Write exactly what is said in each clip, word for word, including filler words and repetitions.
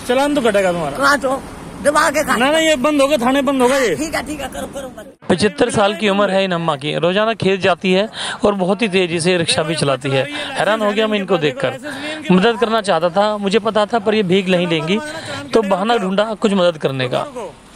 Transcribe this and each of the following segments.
चलान तो कटेगा तुम्हारा। कहाँ तो दबा के ना ना ये बंद होगा, थाने बंद होगा ये। ठीक है ठीक है, करो करो। पचहत्तर साल की उम्र है इन अम्मा की। रोजाना खेत जाती है और बहुत ही तेजी से रिक्शा भी चलाती है। हैरान हो गया मैं इनको देखकर। मदद करना चाहता था, मुझे पता था पर ये भीख नहीं लेंगी, तो बहाना ढूंढा कुछ मदद करने का।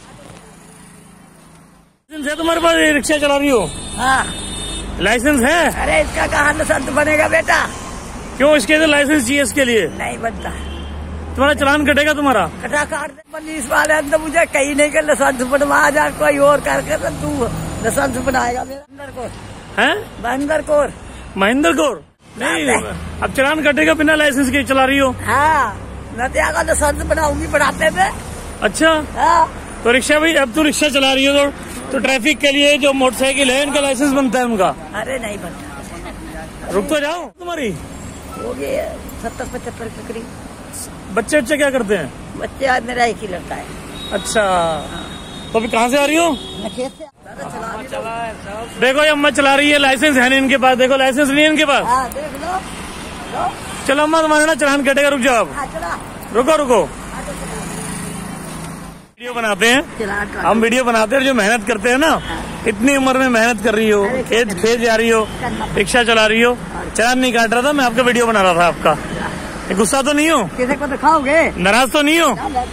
लाइसेंस है तुम्हारे पास? ये रिक्शा चला रही हो? हाँ लाइसेंस है? अरे इसका कहाँ लाइसेंस बनेगा बेटा? क्यों, इसके लिए लाइसेंस चाहिए इसके लिए? नहीं बनता। तुम्हारा चलान कटेगा तुम्हारा। कटा काट दे। पुलिस वाले अंदर मुझे कहीं नहीं कर लाइसेंस बनवा जा, कोई और करके तो तू लाइसेंस बनाएगा मेरा। महेंद्र कौर है? महेंद्र कौर महेंद्र कौर नहीं, अब चलान कटेगा बिना लाइसेंस के चला रही हो? हाँ मैं तो आगा लाइसेंस बनाऊंगी, बढ़ाते थे। अच्छा हाँ तो रिक्शा भी, अब तू रिक्शा चला रही हो तो, तो ट्रैफिक के लिए जो मोटरसाइकिल है इनका लाइसेंस बनता है उनका? अरे नहीं बनता। रुक तो जाओ। तुम्हारी हो गए सत्तर पचहत्तर के करीब। बच्चे बच्चे क्या करते हैं? बच्चे आज मेरा एक ही लड़का है। अच्छा तो अभी कहाँ से आ रही हो? मैं खेत से चला देखो ये अम्मा चला रही है, लाइसेंस है नहीं इनके पास। देखो लाइसेंस नहीं है इनके पास। हाँ देख लो, लो। चलो अम्मा तुम्हारा ना चलान कटेगा, रुक जाओ आप। हाँ, चला। रुको रुको, वीडियो बनाते हैं हम, वीडियो बनाते हैं। जो मेहनत करते हैं ना, इतनी उम्र में मेहनत कर रही हो, खेत खेत जा रही हो, रिक्शा चला रही हो, चलान नहीं काट रहा था मैं, आपका वीडियो बना रहा था आपका। गुस्सा तो नहीं हो? किसी को दिखाओगे? नाराज तो नहीं हो?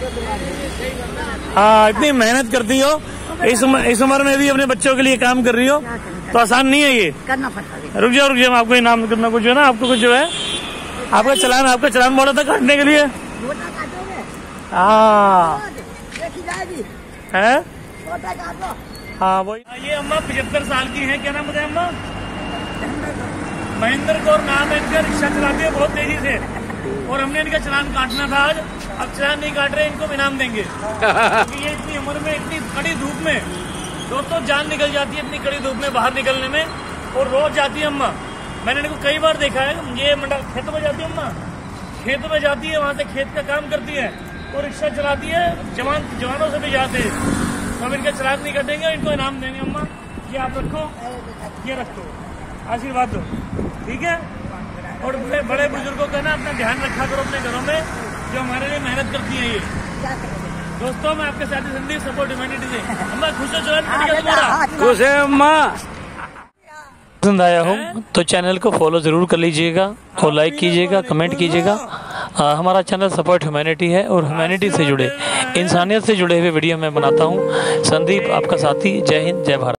हाँ इतनी मेहनत करती हो, इस उम्र इस उम्र में भी अपने बच्चों के लिए काम कर रही हो, तो आसान नहीं है ये। करना पड़ता है। रुक जाओ रुक जाओ, आपको इनाम करना कुछ है ना, आपको कुछ जो है आपका चलान, आपका चलान बोला था काटने के लिए। हाँ है, हाँ वही। ये अम्मा पचहत्तर साल की है, क्या नाम बताया अम्मा? महेंद्र कौर नाम है इनका। रिक्शा चलाती है बहुत तेजी से, और हमने इनका चलान काटना था आज। अब चलान नहीं काट रहे, इनको इनाम देंगे। क्योंकि ये इतनी उम्र में, इतनी कड़ी धूप में, दोस्तों जान निकल जाती है इतनी कड़ी धूप में बाहर निकलने में, और रोज जाती है अम्मा। मैंने इनको कई बार देखा है, ये मंडल खेत में जाती है अम्मा, खेत में जाती है, वहाँ से खेत का काम करती है और रिक्शा चलाती है। जवान जवानों से भी जाते हैं। तो हम इनका चलान नहीं कटेंगे, इनको इनाम देंगे अम्मा। ये आप रखो, ये रखो, आशीर्वाद दो, ठीक है। और बड़े बड़े बुजुर्गों का ना अपना ध्यान रखा करो अपने घरों में, जो हमारे लिए मेहनत करती है। ये दोस्तों मैं आपके साथी संदीप, सपोर्ट ह्यूमैनिटी से। अम्मा खुश हो? चलान खुश है अम्मा? पसंद आया हो तो चैनल को फॉलो जरूर कर लीजिएगा और लाइक कीजिएगा, कमेंट कीजिएगा। हमारा चैनल सपोर्ट ह्यूमैनिटी है और ह्यूमैनिटी से जुड़े, इंसानियत से जुड़े हुए वीडियो मैं बनाता हूँ। संदीप आपका साथी। जय हिंद, जय भारत।